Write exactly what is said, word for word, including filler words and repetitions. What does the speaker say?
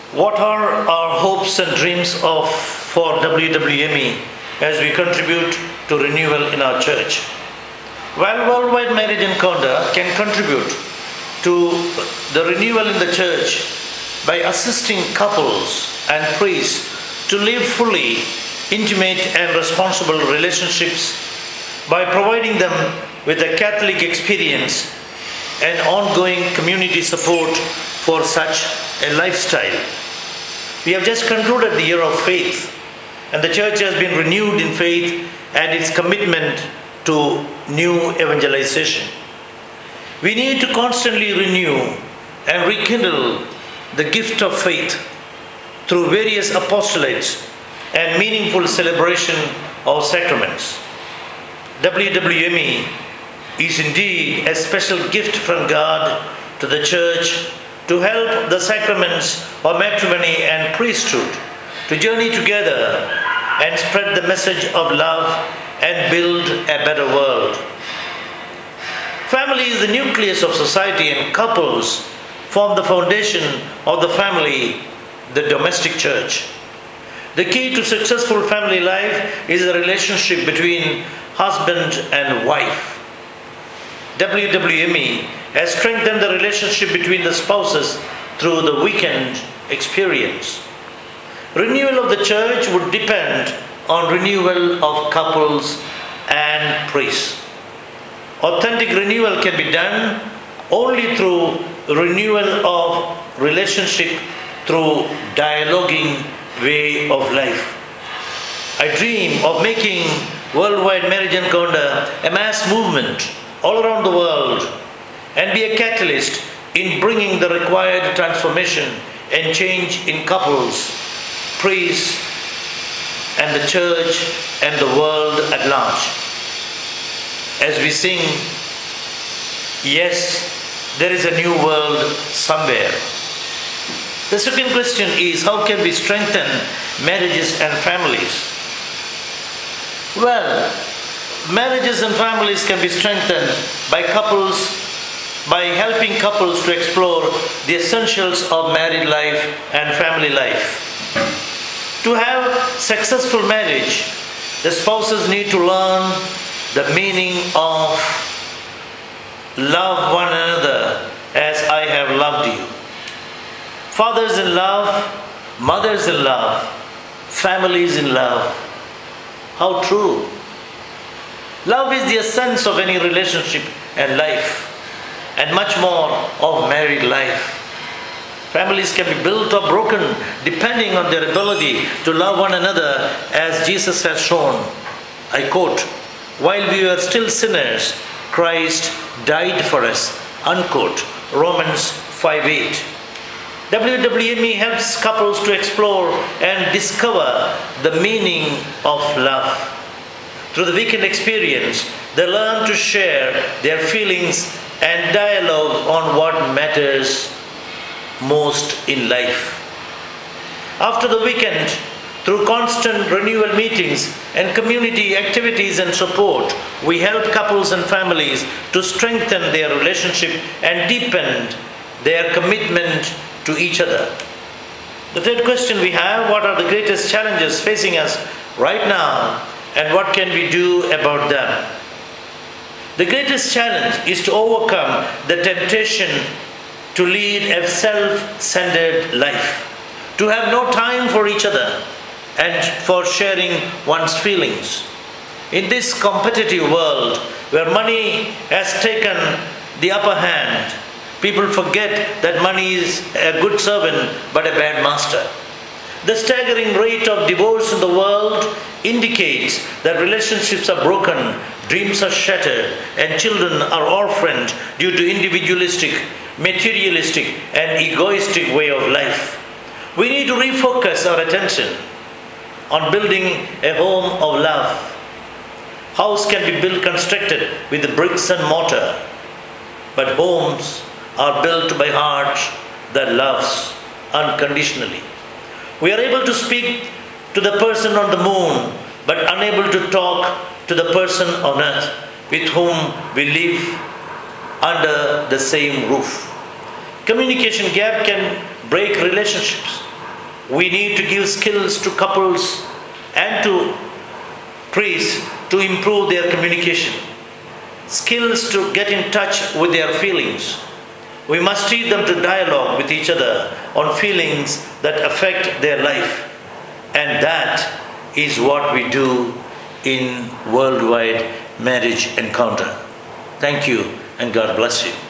What are our hopes and dreams of for W W M E as we contribute to renewal in our church? While Worldwide Marriage Encounter can contribute to the renewal in the church by assisting couples and priests to live fully intimate and responsible relationships by providing them with a Catholic experience and ongoing community support for such a lifestyle. We have just concluded the year of faith, and the church has been renewed in faith and its commitment to new evangelization. We need to constantly renew and rekindle the gift of faith through various apostolates and meaningful celebration of sacraments. W W M E is indeed a special gift from God to the church to help the sacraments of matrimony and priesthood to journey together and spread the message of love and build a better world. Family is the nucleus of society, and couples form the foundation of the family, the domestic church. The key to successful family life is the relationship between husband and wife. W W M E has strengthened the relationship between the spouses through the weekend experience. Renewal of the church would depend on renewal of couples and priests. Authentic renewal can be done only through renewal of relationship through dialoguing way of life. I dream of making Worldwide Marriage Encounter a mass movement all around the world and be a catalyst in bringing the required transformation and change in couples, priests, and the church and the world at large. As we sing, yes, there is a new world somewhere. The second question is, how can we strengthen marriages and families? Well, marriages and families can be strengthened by couples, by helping couples to explore the essentials of married life and family life. To have successful marriage, the spouses need to learn the meaning of love one another as I have loved you. Fathers in love, mothers in love, families in love. How true. Love is the essence of any relationship and life, and much more of married life. Families can be built or broken depending on their ability to love one another, as Jesus has shown. I quote, "While we were still sinners, Christ died for us." Unquote. Romans five eight. W W M E helps couples to explore and discover the meaning of love. Through the weekend experience, they learn to share their feelings and dialogue on what matters most in life. After the weekend, through constant renewal meetings and community activities and support, we help couples and families to strengthen their relationship and deepen their commitment to each other. The third question we have, what are the greatest challenges facing us right now and what can we do about them? The greatest challenge is to overcome the temptation to lead a self-centered life, to have no time for each other and for sharing one's feelings. In this competitive world where money has taken the upper hand, people forget that money is a good servant but a bad master. The staggering rate of divorce in the world indicates that relationships are broken, dreams are shattered, and children are orphaned due to individualistic, materialistic, and egoistic way of life. We need to refocus our attention on building a home of love. House can be built, constructed with the bricks and mortar, but homes are built by hearts that loves unconditionally. We are able to speak to the person on the moon, but unable to talk to the person on earth with whom we live under the same roof. Communication gap can break relationships. We need to give skills to couples and to priests to improve their communication. Skills to get in touch with their feelings. We must teach them to dialogue with each other on feelings that affect their life. And that is what we do in Worldwide Marriage Encounter. Thank you, and God bless you.